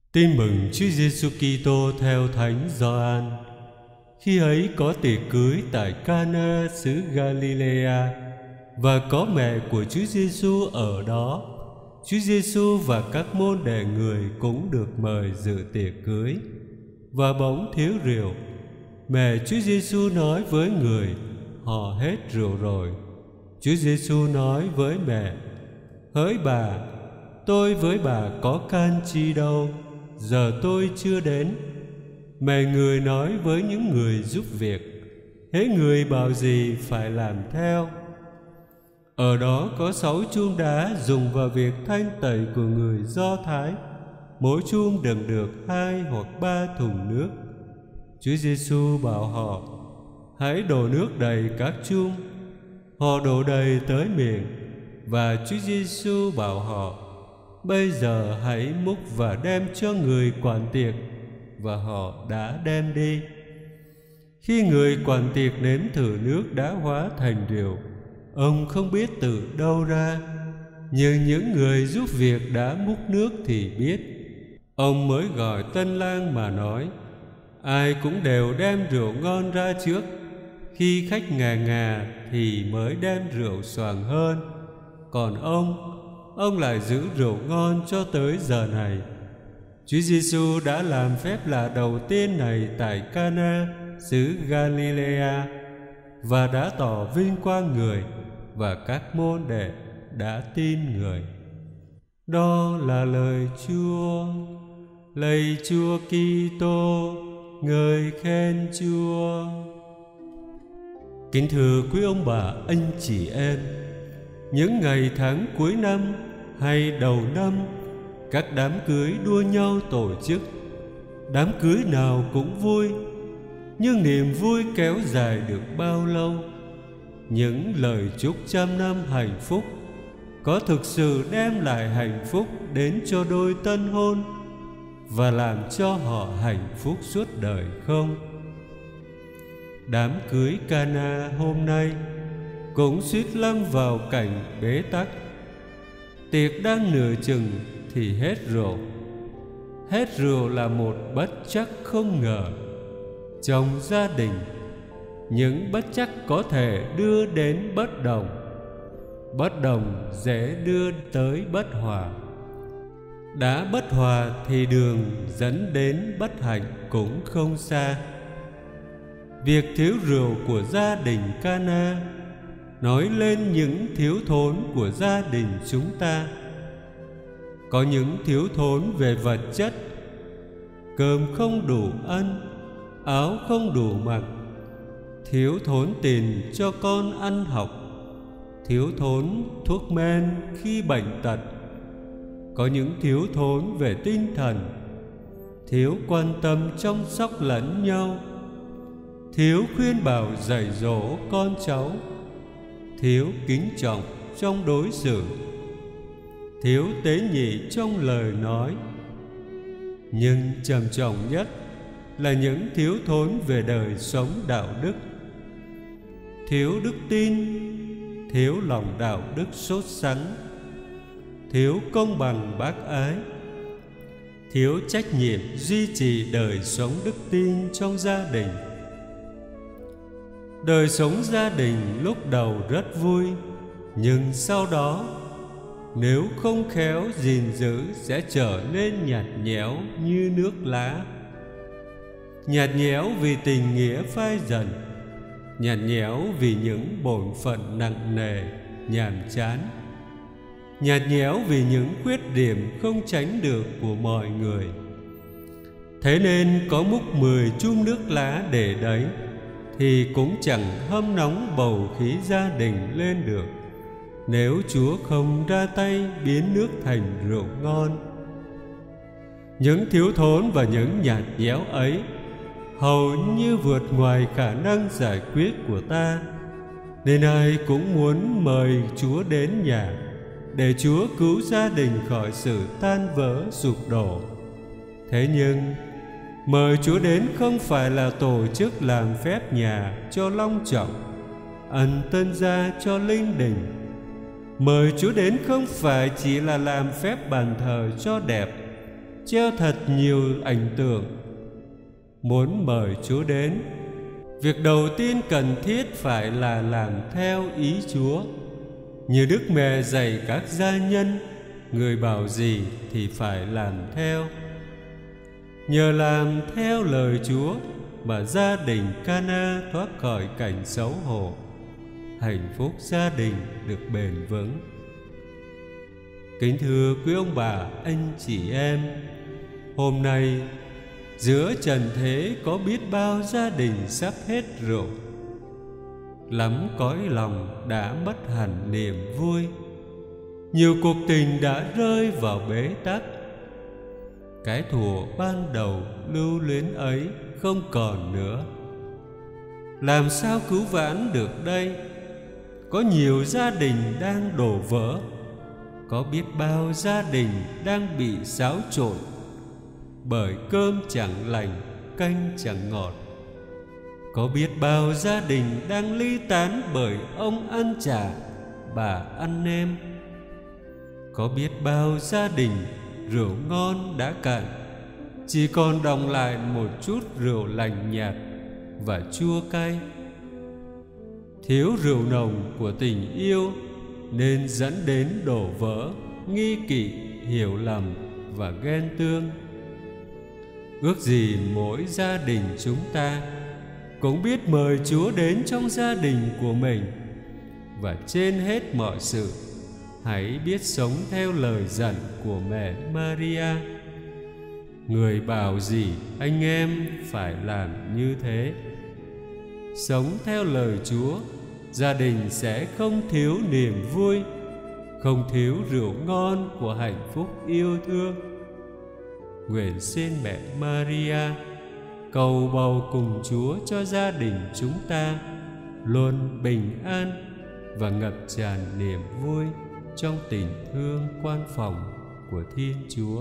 Tin mừng Chúa Giêsu Kitô theo Thánh Gioan. Khi ấy có tiệc cưới tại Cana xứ Galilea, và có mẹ của Chúa Giêsu ở đó. Chúa Giêsu và các môn đệ Người cũng được mời dự tiệc cưới. Và bỗng thiếu rượu. Mẹ Chúa Giêsu nói với người: họ hết rượu rồi. Chúa Giêsu nói với mẹ: hỡi bà, tôi với bà có can chi đâu, giờ tôi chưa đến. Mẹ Người nói với những người giúp việc: hễ người bảo gì phải làm theo. Ở đó có 6 chuông đá dùng vào việc thanh tẩy của người Do Thái, mỗi chuông đựng được 2 hoặc 3 thùng nước. Chúa Giêsu bảo họ: hãy đổ nước đầy các chuông. Họ đổ đầy tới miệng, và Chúa Giêsu bảo họ: bây giờ hãy múc và đem cho người quản tiệc. Và họ đã đem đi. Khi người quản tiệc nếm thử nước đã hóa thành rượu, ông không biết từ đâu ra, nhưng những người giúp việc đã múc nước thì biết. Ông mới gọi tân lang mà nói: ai cũng đều đem rượu ngon ra trước, khi khách ngà ngà thì mới đem rượu xoàng hơn. Còn ông lại giữ rượu ngon cho tới giờ này. Chúa Giêsu đã làm phép lạ đầu tiên này tại Cana xứ Galilea, và đã tỏ vinh quang Người, và các môn đệ đã tin Người. Đó là lời Chúa. Lạy Chúa Kitô, ngợi khen Chúa. Kính thưa quý ông bà, anh chị em, những ngày tháng cuối năm hay đầu năm, các đám cưới đua nhau tổ chức. Đám cưới nào cũng vui, nhưng niềm vui kéo dài được bao lâu? Những lời chúc trăm năm hạnh phúc có thực sự đem lại hạnh phúc đến cho đôi tân hôn và làm cho họ hạnh phúc suốt đời không? Đám cưới Cana hôm nay cũng suýt lâm vào cảnh bế tắc. Tiệc đang nửa chừng thì hết rượu. Hết rượu là một bất trắc không ngờ. Trong gia đình, những bất trắc có thể đưa đến bất đồng. Bất đồng dễ đưa tới bất hòa. Đã bất hòa thì đường dẫn đến bất hạnh cũng không xa. Việc thiếu rượu của gia đình Cana nói lên những thiếu thốn của gia đình chúng ta. Có những thiếu thốn về vật chất: cơm không đủ ăn, áo không đủ mặc, thiếu thốn tiền cho con ăn học, thiếu thốn thuốc men khi bệnh tật. Có những thiếu thốn về tinh thần: thiếu quan tâm chăm sóc lẫn nhau, thiếu khuyên bảo dạy dỗ con cháu, thiếu kính trọng trong đối xử, thiếu tế nhị trong lời nói. Nhưng trầm trọng nhất là những thiếu thốn về đời sống đạo đức: thiếu đức tin, thiếu lòng đạo đức sốt sắng, thiếu công bằng bác ái, thiếu trách nhiệm duy trì đời sống đức tin trong gia đình. Đời sống gia đình lúc đầu rất vui, nhưng sau đó nếu không khéo gìn giữ sẽ trở nên nhạt nhẽo như nước lá. Nhạt nhẽo vì tình nghĩa phai dần, nhạt nhẽo vì những bổn phận nặng nề, nhàm chán, nhạt nhẽo vì những khuyết điểm không tránh được của mọi người. Thế nên có múc 10 chung nước lá để đấy thì cũng chẳng hâm nóng bầu khí gia đình lên được, nếu Chúa không ra tay biến nước thành rượu ngon. Những thiếu thốn và những nhạt nhẽo ấy hầu như vượt ngoài khả năng giải quyết của ta, nên ai cũng muốn mời Chúa đến nhà để Chúa cứu gia đình khỏi sự tan vỡ sụp đổ. Thế nhưng mời Chúa đến không phải là tổ chức làm phép nhà cho long trọng, ân tân gia cho linh đình. Mời Chúa đến không phải chỉ là làm phép bàn thờ cho đẹp, treo thật nhiều ảnh tượng. Muốn mời Chúa đến, việc đầu tiên cần thiết phải là làm theo ý Chúa. Như Đức Mẹ dạy các gia nhân, người bảo gì thì phải làm theo. Nhờ làm theo lời Chúa mà gia đình Cana thoát khỏi cảnh xấu hổ, hạnh phúc gia đình được bền vững. Kính thưa quý ông bà, anh chị em, hôm nay giữa trần thế có biết bao gia đình sắp hết rượu. Lắm cõi lòng đã mất hẳn niềm vui, nhiều cuộc tình đã rơi vào bế tắc. Cái thuở ban đầu lưu luyến ấy không còn nữa. Làm sao cứu vãn được đây? Có nhiều gia đình đang đổ vỡ, có biết bao gia đình đang bị xáo trộn bởi cơm chẳng lành, canh chẳng ngọt. Có biết bao gia đình đang ly tán bởi ông ăn chả, bà ăn nem. Có biết bao gia đình rượu ngon đã cạn, chỉ còn đọng lại một chút rượu lành nhạt và chua cay. Thiếu rượu nồng của tình yêu nên dẫn đến đổ vỡ, nghi kỵ, hiểu lầm và ghen tương. Ước gì mỗi gia đình chúng ta cũng biết mời Chúa đến trong gia đình của mình, và trên hết mọi sự hãy biết sống theo lời dặn của mẹ Maria. Người bảo gì anh em phải làm như thế. Sống theo lời Chúa, gia đình sẽ không thiếu niềm vui, không thiếu rượu ngon của hạnh phúc yêu thương. Nguyện xin mẹ Maria cầu bầu cùng Chúa cho gia đình chúng ta luôn bình an và ngập tràn niềm vui trong tình thương quan phòng của Thiên Chúa.